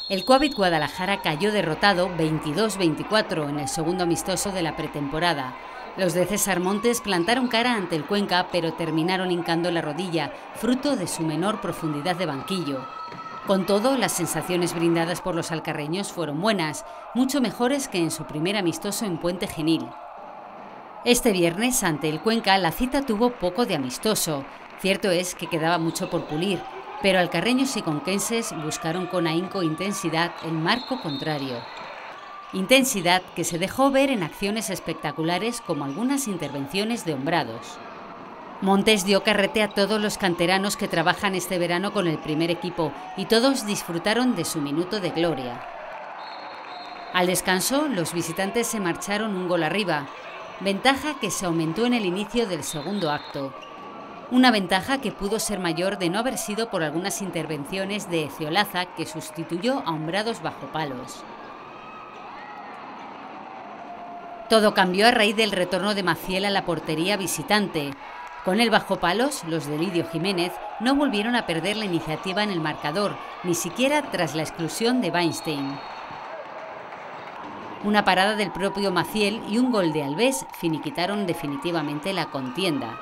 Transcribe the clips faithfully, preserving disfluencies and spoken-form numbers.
El Coavit Guadalajara cayó derrotado veintidós veinticuatro en el segundo amistoso de la pretemporada. Los de César Montes plantaron cara ante el Cuenca, pero terminaron hincando la rodilla, fruto de su menor profundidad de banquillo. Con todo, las sensaciones brindadas por los alcarreños fueron buenas, mucho mejores que en su primer amistoso en Puente Genil. Este viernes, ante el Cuenca, la cita tuvo poco de amistoso. Cierto es que quedaba mucho por pulir, pero alcarreños y conquenses buscaron con ahínco e intensidad el marco contrario. Intensidad que se dejó ver en acciones espectaculares como algunas intervenciones de hombrados. Montes dio carrete a todos los canteranos que trabajan este verano con el primer equipo y todos disfrutaron de su minuto de gloria. Al descanso, los visitantes se marcharon un gol arriba, ventaja que se aumentó en el inicio del segundo acto. Una ventaja que pudo ser mayor de no haber sido por algunas intervenciones de Eciolaza, que sustituyó a hombrados bajo palos. Todo cambió a raíz del retorno de Maciel a la portería visitante. Con el bajo palos, los de Lidio Jiménez no volvieron a perder la iniciativa en el marcador, ni siquiera tras la exclusión de Weinstein. Una parada del propio Maciel y un gol de Alves finiquitaron definitivamente la contienda.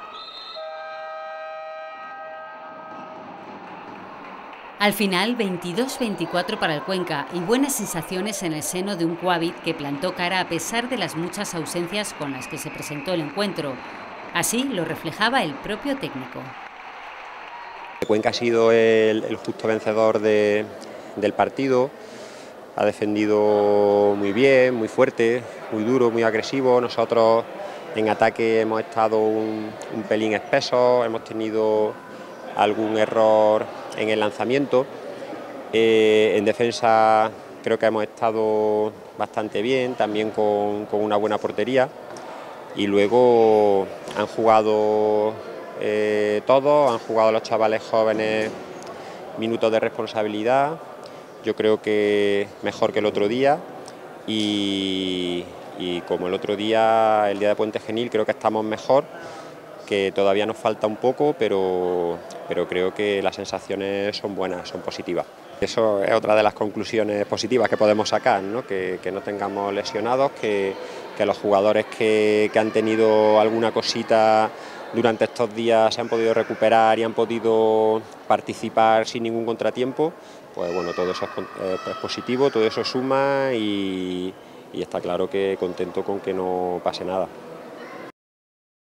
Al final, veintidós veinticuatro para el Cuenca y buenas sensaciones en el seno de un Coavit que plantó cara a pesar de las muchas ausencias con las que se presentó el encuentro. Así lo reflejaba el propio técnico. El Cuenca ha sido el, el justo vencedor de, del partido, ha defendido muy bien, muy fuerte, muy duro, muy agresivo. Nosotros en ataque hemos estado un, un pelín espesos, hemos tenido algún error en el lanzamiento. Eh, en defensa creo que hemos estado bastante bien, también con, con una buena portería, y luego han jugado eh, todos, han jugado los chavales jóvenes minutos de responsabilidad, yo creo que mejor que el otro día, y, y como el otro día, el día de Puente Genil, creo que estamos mejor, que todavía nos falta un poco, pero, pero creo que las sensaciones son buenas, son positivas. Eso es otra de las conclusiones positivas que podemos sacar, ¿no? Que, que no tengamos lesionados, que, que los jugadores que, que han tenido alguna cosita durante estos días se han podido recuperar y han podido participar sin ningún contratiempo. Pues bueno, todo eso es, eh, es positivo, todo eso suma y, y está claro que contento con que no pase nada.